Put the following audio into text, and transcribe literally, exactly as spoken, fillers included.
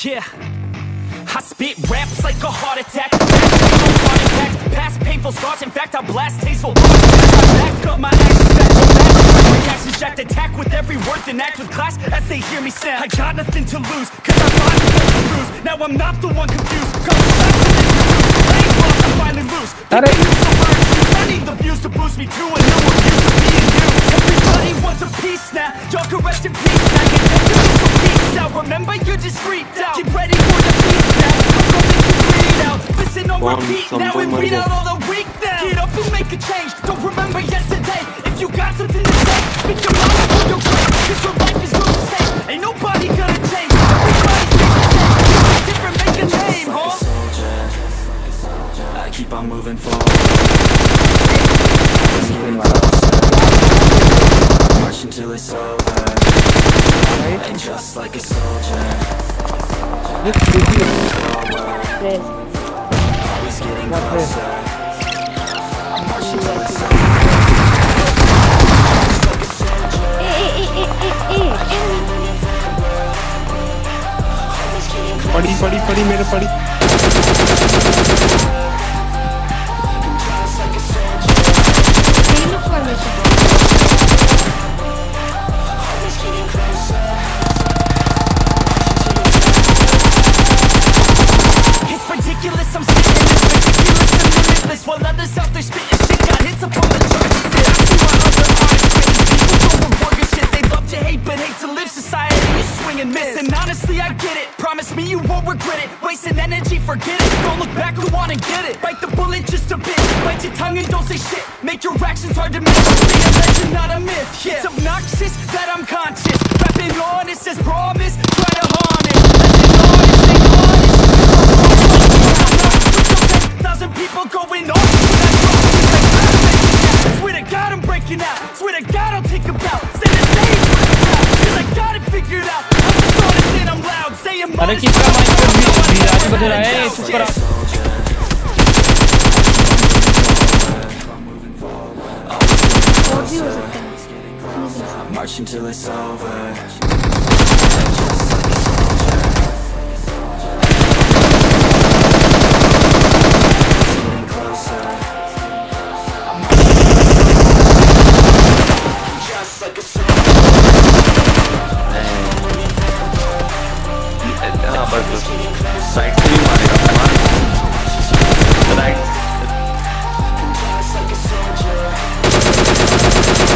Yeah, I spit raps like a heart attack. Heart attacks, past painful scars. In fact, I blast tasteful bars. I back up my actions, back to back. Reactions jacked, attack with every word, then act with class as they hear me sound. I got nothing to lose, cause I fought to bruise. Now I'm not the one confused. Come back to the truth. I ain't lost, I'm finally loose. They use the words, I need the views to boost me to a new abuse of me and you. Everybody wants a piece now. Y'all can rest in peace now. Get ready for peace out. Remember, you're just freaked out. Get ready for the beat now. I'm gonna make you bleed out. Listen on repeat now and read out all the weak now. Get up and make a change. Don't remember yesterday. If you got something to say, speak your mind before your grave. Cause your life is no mistake. Ain't nobody gonna change. Everybody's different. Different, make a name, huh? I keep on moving forward. March until it's over. And just like a soldier, always getting closer. I'm marching till it's over. Just like a soldier. पड़ी पड़ी पड़ी मेरे पड़ी while others out there spitting shit got hits upon the charts. I see why other artists crazy people don't reward your shit. They love to hate but hate to live. Society is swing and miss. And honestly I get it. Promise me you won't regret it. Wasting energy, forget it. Don't look back, go on and get it. Bite the bullet just a bit. Bite your tongue and don't say shit. Make your actions hard to miss. Be a legend, not a myth. Yeah. It's obnoxious that I'm conscious. Rapping honest as promise. Try to harm it. Legend honest, ain't honest. Thousand people going on. Swear to God I'm breaking out. Swear to God I'll take a bow. Say the same cause I got it figured out. I'm just honest and I'm loud. Say I'm honest. I'm marching till it's over. Side से भी मारेगा right